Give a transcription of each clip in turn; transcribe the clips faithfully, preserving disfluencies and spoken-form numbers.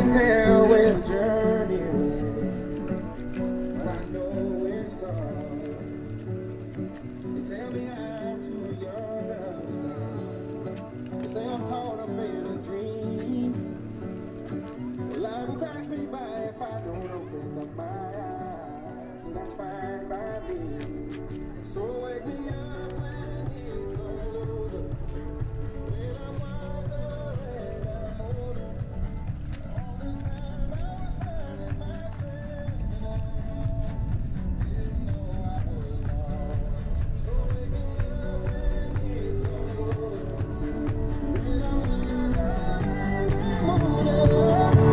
can't tell where the journey will end, but I know where it starts. They tell me I'm too young to understand. They say I'm caught up in a dream. Life will pass me by if I don't open up my eyes. So that's fine by me. So wake me up when it's all over. When I'm wiser and I'm older. All this time I was finding myself and I didn't know I was lost. So wake me up when it's all over. When I'm wiser and I'm older.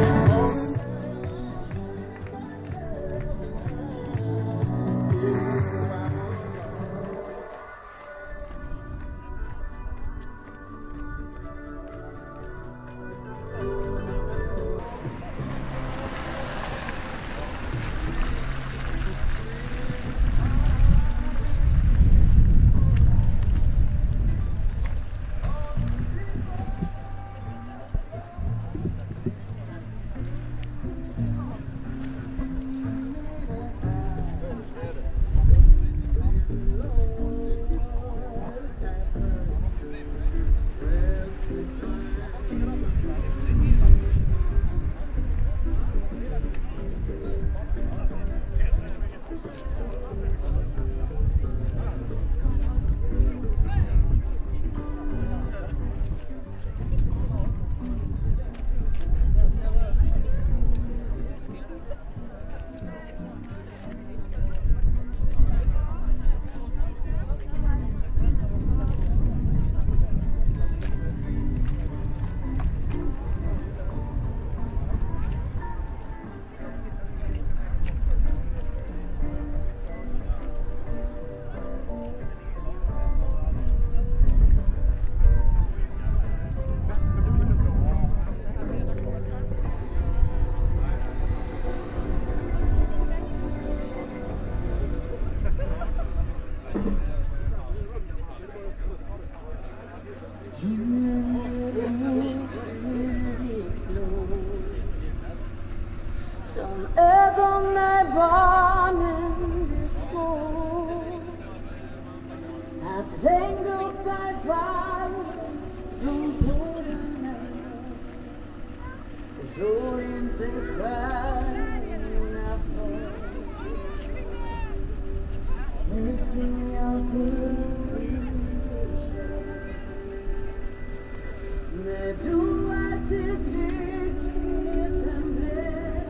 Som ögon när barnen blir små, att regndroppar faller som tårarna. Det rår inte stjärnorna för. Älskling, jag vet hur det känns när broar till tryggheten bränd.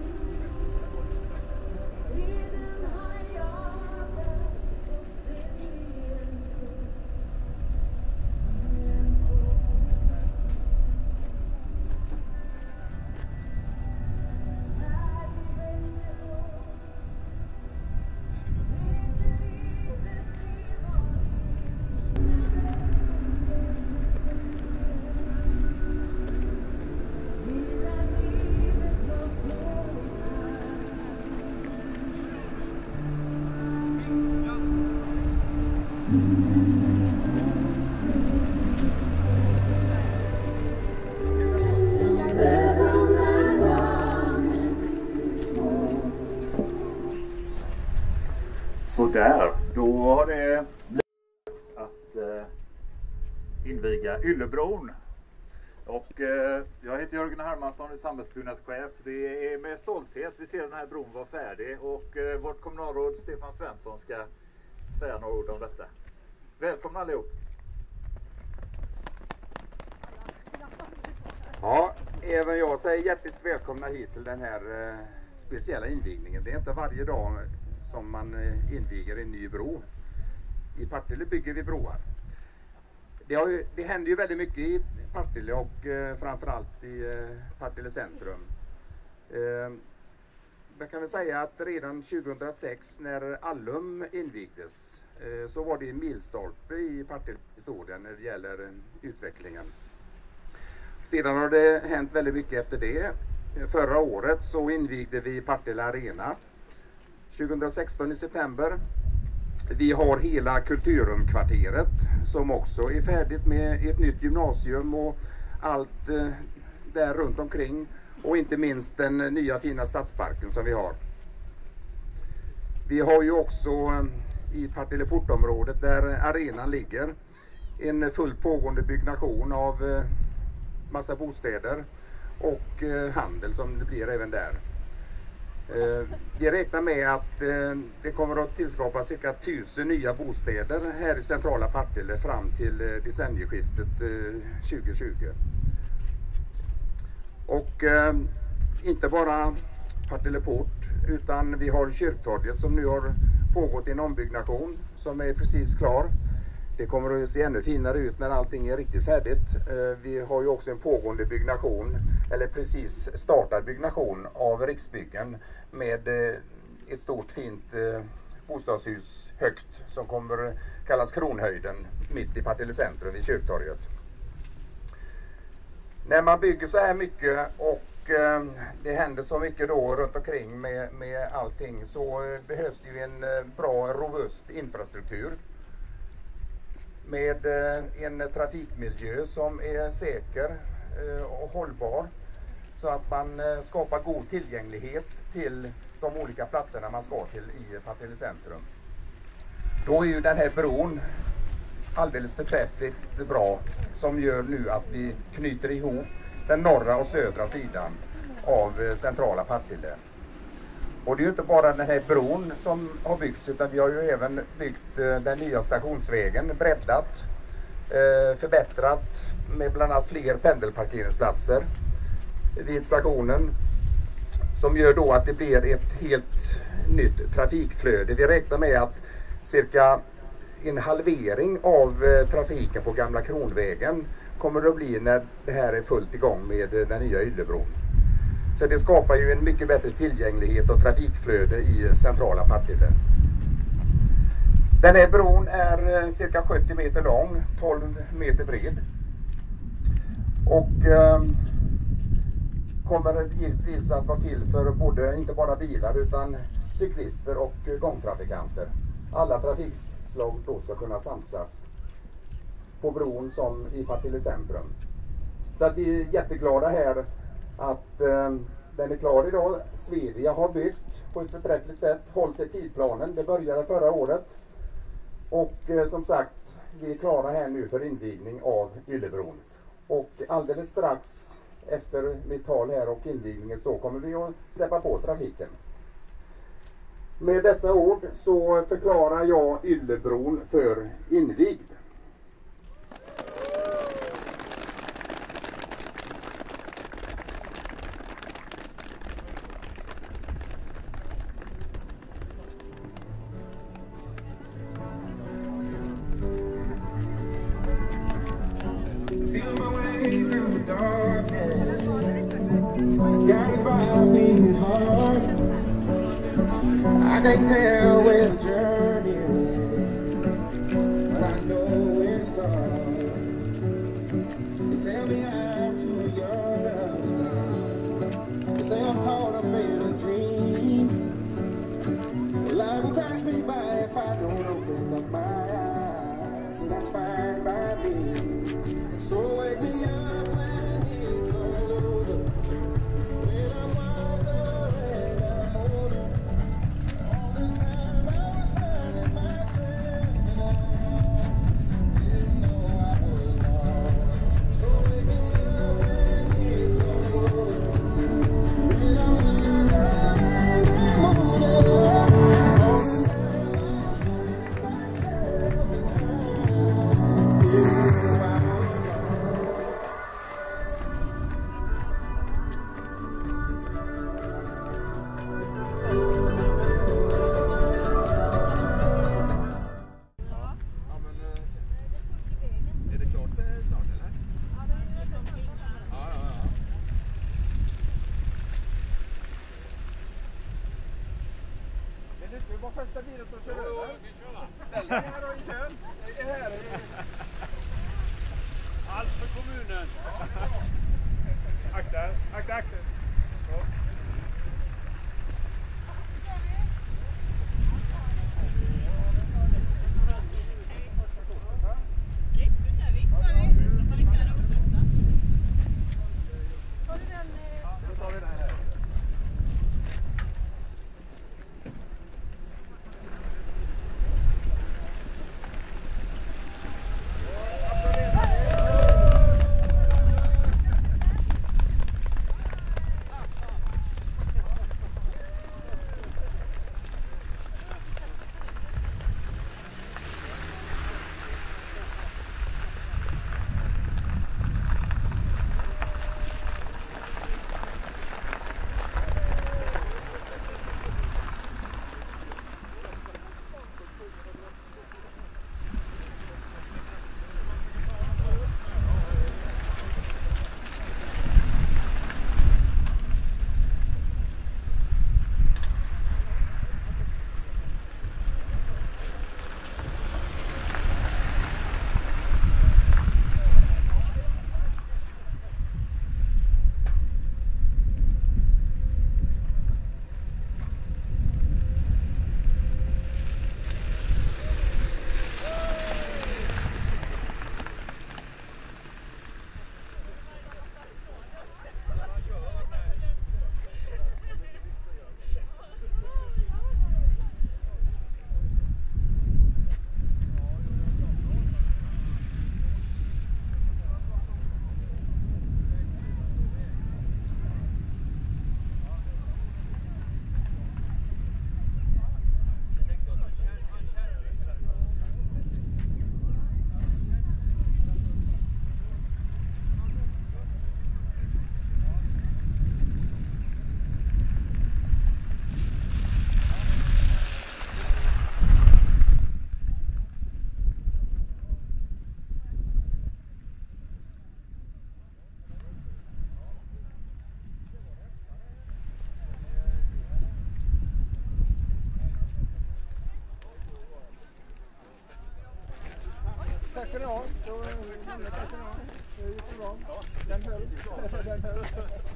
Tiden har jagat oss igen. När vi växte upp lekte livet vi var hela livet var så som ögon när barnen blir små. Så där, då har det blivit att eh, inviga Yllebron. Och eh, jag heter Jörgen Hermansson, är samhällsbyggnadschef. Det är med stolthet vi ser den här bron vara färdig och eh, vårt kommunalråd Stefan Svensson ska säga några ord om detta. Välkomna allihop! Ja, även jag säger hjärtligt välkomna hit till den här eh, speciella invigningen. Det är inte varje dag som man eh, inviger en ny bro. I Partille bygger vi broar. Det, har ju, det händer ju väldigt mycket i Partille och eh, framförallt i eh, Partille centrum. Eh, jag kan väl säga att redan tjugohundrasex när Allum invigdes eh, så var det en milstolpe i Partille-historien när det gäller eh, utvecklingen. Sedan har det hänt väldigt mycket efter det. Förra året så invigde vi Partille Arena tjugohundrasexton i september. Vi har hela Kulturumkvarteret som också är färdigt med ett nytt gymnasium och allt eh, där runt omkring. och inte minst den nya fina stadsparken som vi har. Vi har ju också i Partilleportområdet där arenan ligger en fullt pågående byggnation av massa bostäder och handel som det blir även där. Vi räknar med att det kommer att tillskapa cirka tusen nya bostäder här i centrala Partille fram till decennieskiftet tjugo tjugo. Och inte bara Partilleport, utan vi har Kyrktorget som nu har pågått i en ombyggnation som är precis klar. Det kommer att se ännu finare ut när allting är riktigt färdigt. Vi har ju också en pågående byggnation, eller precis startad byggnation av Riksbyggen med ett stort fint bostadshus högt som kommer kallas Kronhöjden mitt i Partille centrum vid Kyrktorget. När man bygger så här mycket och det händer så mycket då runt omkring med, med allting, så behövs ju en bra robust infrastruktur med en trafikmiljö som är säker och hållbar, så att man skapar god tillgänglighet till de olika platserna man ska till i Partille centrum. Då är ju den här bron alldeles förträffligt bra, som gör nu att vi knyter ihop den norra och södra sidan av centrala Partille. Och det är ju inte bara den här bron som har byggts, utan vi har ju även byggt den nya stationsvägen, breddat, förbättrat med bland annat fler pendelparkeringsplatser vid stationen, som gör då att det blir ett helt nytt trafikflöde. Vi räknar med att cirka en halvering av trafiken på Gamla Kronvägen kommer det att bli när det här är fullt igång med den nya Yllebron. Så det skapar ju en mycket bättre tillgänglighet och trafikflöde i centrala Partille. Den här bron är cirka sjuttio meter lång, tolv meter bred. Och eh, kommer givetvis att vara till för både, inte bara bilar, utan cyklister och gångtrafikanter. Alla trafikslag då ska kunna samsas på bron som i Partille centrum. Så att vi är jätteglada här att eh, den är klar idag. Svevia har byggt på ett förträffligt sätt, hållit till tidplanen. Det började förra året. Och eh, som sagt, vi är klara här nu för invigning av Yllebron. Och alldeles strax efter mitt tal här och invigningen så kommer vi att släppa på trafiken. Med dessa ord så förklarar jag Yllebron för invigd. Feel my way through the darkness, guided by a beating heart. I can't tell where the journey will end, but I know where to start. They tell me I'm too young to understand. They say I'm caught up in a dream. Life will pass me by if I don't open up my eyes. So that's fine by me. So wake me up when it's all over, when I'm wiser and I'm older. All this time I was finding myself and I didn't know I was lost. So wake me up when it's all over, when I'm wiser and I'm older. All this time I was finding myself and I didn't know I was lost. Är det klart snart eller? Ja, ja, ja. Men det skulle vara första bilen som kör över. Ställ dig här och i kön. Det är här. Allt för kommunen. Akta, akta, akta. Då tar vi ska ni ha. Då, tack ska ni ha. Det gick så bra. Den höll. Den höll.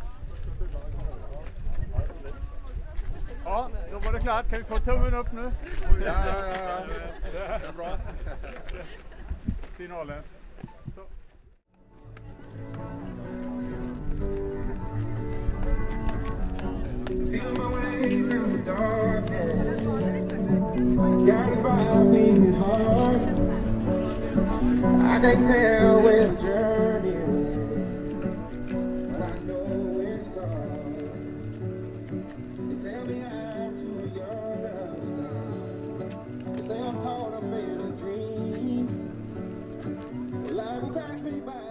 Ja, då var det klart. Kan vi få tummen upp nu? Ja, ja, ja. Det är bra. Signalen. Så. Feel my way through the darkness, guided by a beating heart. I can't tell where the journey will end, but I know where it starts. They tell me I'm too young to understand. They say I'm caught up in a dream. Life will pass me by.